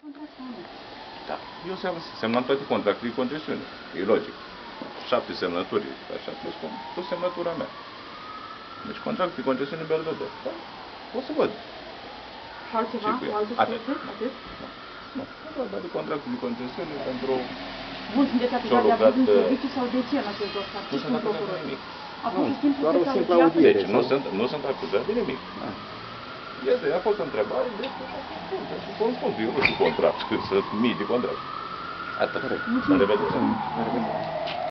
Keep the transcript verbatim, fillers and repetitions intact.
Da. Eu semnam toate contractele de concesiune. E logic. Șapte semnături, așa, deci cu, cu semnătura mea. Deci contractul de concesiune Belvedere. Da? O să văd. Și altceva? Ce Cu alte Atât. surse? Atât? Nu. Nu. Dar de contractul de concesiune pentru... Bun, sunteți acuzat de abuz în serviciu sau de ce în acest dosar? Nu sunt acuzat de nimic. A fost simplu doar o să simplă audiat? audiere. Deci nu sunt, nu sunt acuzat de nimic. Este, a fost o întrebare, deci răspund. Eu nu știu contract, sunt mii de contract. Atât. Mulțumesc. La revedere.